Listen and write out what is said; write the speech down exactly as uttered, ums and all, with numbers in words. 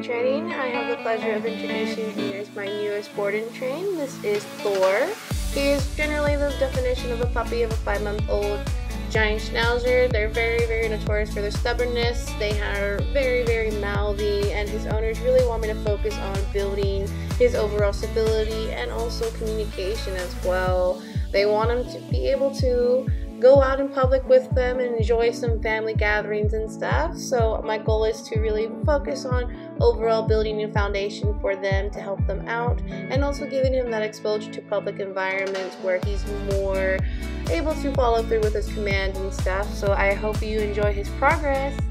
Trading. I have the pleasure of introducing you as my newest board and train. This is Thor. He is generally the definition of a puppy of a five month old giant schnauzer. They're very, very notorious for their stubbornness. They are very, very mouthy, and his owners really want me to focus on building his overall stability and also communication as well. They want him to be able to go out in public with them and enjoy some family gatherings and stuff. So my goal is to really focus on overall building a foundation for them to help them out, and also giving him that exposure to public environments where he's more able to follow through with his commands and stuff. So I hope you enjoy his progress.